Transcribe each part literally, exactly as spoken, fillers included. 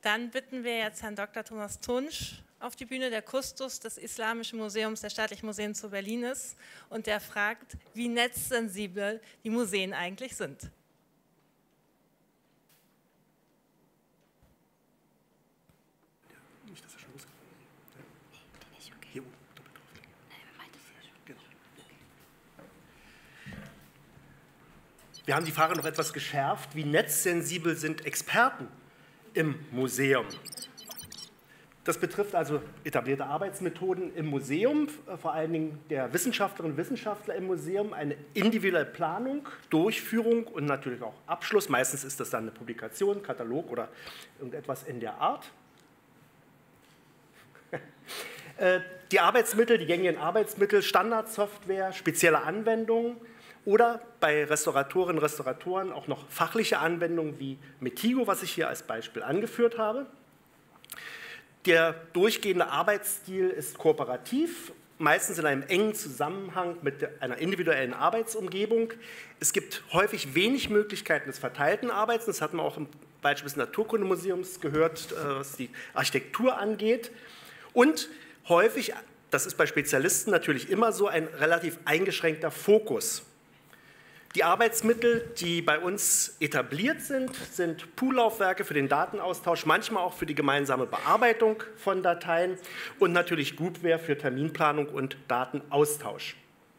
Dann bitten wir jetzt Herrn Doktor Thomas Tunsch auf die Bühne, der Kustos des Islamischen Museums der Staatlichen Museen zu Berlin ist und der fragt, wie netzsensibel die Museen eigentlich sind. Wir haben die Frage noch etwas geschärft, wie netzsensibel sind Experten im Museum? Das betrifft also etablierte Arbeitsmethoden im Museum, vor allen Dingen der Wissenschaftlerinnen und Wissenschaftler im Museum, eine individuelle Planung, Durchführung und natürlich auch Abschluss. Meistens ist das dann eine Publikation, Katalog oder irgendetwas in der Art. Die Arbeitsmittel, die gängigen Arbeitsmittel, Standardsoftware, spezielle Anwendungen oder bei Restauratorinnen und Restauratoren auch noch fachliche Anwendungen wie Metigo, was ich hier als Beispiel angeführt habe. Der durchgehende Arbeitsstil ist kooperativ, meistens in einem engen Zusammenhang mit einer individuellen Arbeitsumgebung. Es gibt häufig wenig Möglichkeiten des verteilten Arbeitens. Das hatten wir auch im Beispiel des Naturkundemuseums gehört, was die Architektur angeht. Und häufig, das ist bei Spezialisten natürlich immer so, ein relativ eingeschränkter Fokus. Die Arbeitsmittel, die bei uns etabliert sind, sind Poollaufwerke für den Datenaustausch, manchmal auch für die gemeinsame Bearbeitung von Dateien und natürlich Groupware für Terminplanung und Datenaustausch.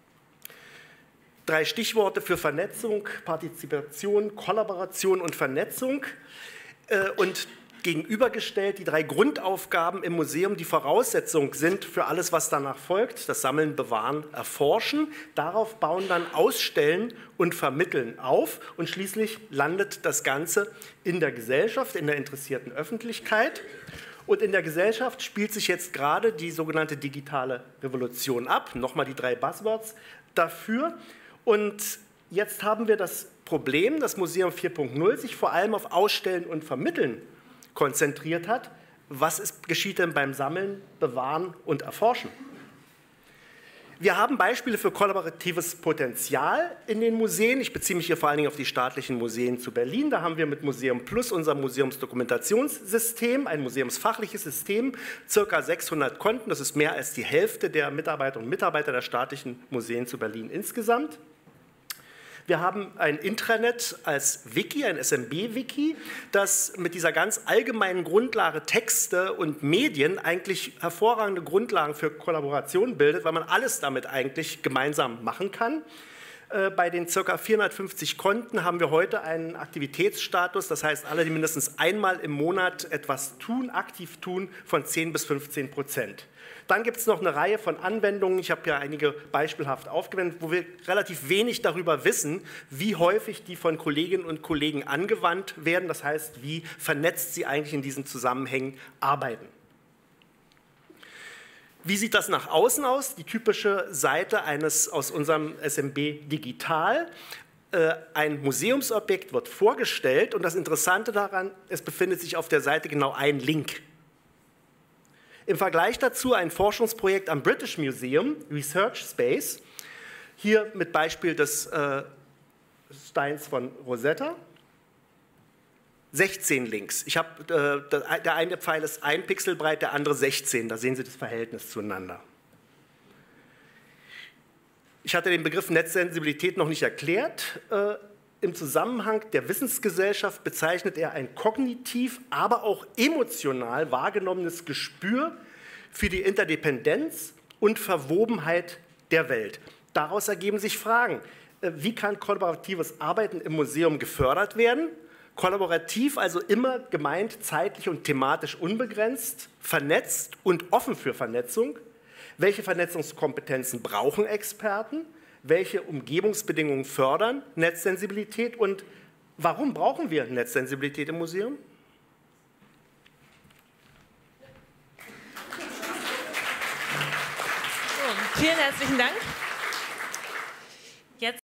Drei Stichworte für Vernetzung: Partizipation, Kollaboration und Vernetzung. Und gegenübergestellt die drei Grundaufgaben im Museum, die Voraussetzung sind für alles, was danach folgt: das Sammeln, Bewahren, Erforschen. Darauf bauen dann Ausstellen und Vermitteln auf und schließlich landet das Ganze in der Gesellschaft, in der interessierten Öffentlichkeit. Und in der Gesellschaft spielt sich jetzt gerade die sogenannte digitale Revolution ab. Nochmal die drei Buzzwords dafür. Und jetzt haben wir das Problem, dass Museum vier Punkt null sich vor allem auf Ausstellen und Vermitteln konzentriert hat. Was ist, geschieht denn beim Sammeln, Bewahren und Erforschen? Wir haben Beispiele für kollaboratives Potenzial in den Museen. Ich beziehe mich hier vor allen Dingen auf die staatlichen Museen zu Berlin. Da haben wir mit Museum Plus unser Museumsdokumentationssystem, ein museumsfachliches System, ca. sechshundert Konten. Das ist mehr als die Hälfte der Mitarbeiterinnen und Mitarbeiter der staatlichen Museen zu Berlin insgesamt. Wir haben ein Intranet als Wiki, ein S M B-Wiki, das mit dieser ganz allgemeinen Grundlage Texte und Medien eigentlich hervorragende Grundlagen für Kollaboration bildet, weil man alles damit eigentlich gemeinsam machen kann. Bei den ca. vierhundertfünfzig Konten haben wir heute einen Aktivitätsstatus, das heißt, alle, die mindestens einmal im Monat etwas tun, aktiv tun, von zehn bis fünfzehn Prozent. Dann gibt es noch eine Reihe von Anwendungen, ich habe ja einige beispielhaft aufgewendet, wo wir relativ wenig darüber wissen, wie häufig die von Kolleginnen und Kollegen angewandt werden, das heißt, wie vernetzt sie eigentlich in diesen Zusammenhängen arbeiten. Wie sieht das nach außen aus? Die typische Seite eines aus unserem S M B Digital. Ein Museumsobjekt wird vorgestellt und das Interessante daran, es befindet sich auf der Seite genau ein Link. Im Vergleich dazu ein Forschungsprojekt am British Museum, Research Space, hier mit Beispiel des äh, Steins von Rosetta. sechzehn Links. Ich hab, äh, der eine Pfeil ist ein Pixel breit, der andere sechzehn. Da sehen Sie das Verhältnis zueinander. Ich hatte den Begriff Netzsensibilität noch nicht erklärt. Äh, Im Zusammenhang der Wissensgesellschaft bezeichnet er ein kognitiv, aber auch emotional wahrgenommenes Gespür für die Interdependenz und Verwobenheit der Welt. Daraus ergeben sich Fragen. Wie kann kollaboratives Arbeiten im Museum gefördert werden? Kollaborativ, also immer gemeint zeitlich und thematisch unbegrenzt, vernetzt und offen für Vernetzung. Welche Vernetzungskompetenzen brauchen Experten? Welche Umgebungsbedingungen fördern Netzsensibilität und warum brauchen wir Netzsensibilität im Museum? So, vielen herzlichen Dank.